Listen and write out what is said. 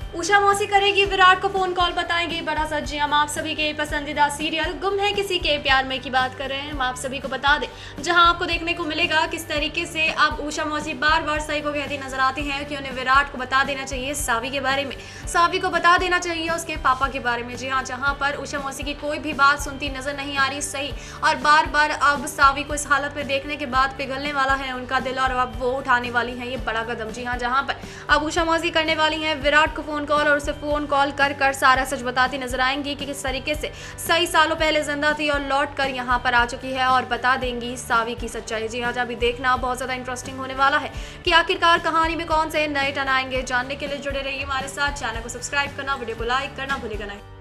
उषा मौसी करेगी विराट को फोन कॉल, बताएंगी बड़ा सच। जी हम आप सभी के पसंदीदा सीरियल गुम है किसी के प्यार में की बात कर रहे हैं। हम आप सभी को बता दें, जहां आपको देखने को मिलेगा किस तरीके से अब उषा मौसी बार बार सही को कहती नजर आती हैं कि उन्हें विराट को बता देना चाहिए सावी के बारे में, सावी को बता देना चाहिए उसके पापा के बारे में। जी हाँ, जहाँ पर उषा मौसी की कोई भी बात सुनती नजर नहीं आ रही सही, और बार बार अब सावी को इस हालत में देखने के बाद पिघलने वाला है उनका दिल, और अब वो उठाने वाली है ये बड़ा कदम। जी हाँ, जहाँ पर अब उषा मौसी करने वाली है विराट को फोन कॉल, और उसे फोन कॉल कर कर सारा सच बताती नजर आएंगी कि किस तरीके से सही सालों पहले जिंदा थी और लौट कर यहाँ पर आ चुकी है, और बता देंगी सावी की सच्चाई। जी हाँ, अभी देखना बहुत ज्यादा इंटरेस्टिंग होने वाला है कि आखिरकार कहानी में कौन से नए टर्न आएंगे। जानने के लिए जुड़े रहिए हमारे साथ, चैनल को सब्सक्राइब करना, वीडियो को लाइक करना भूलेगा नहीं।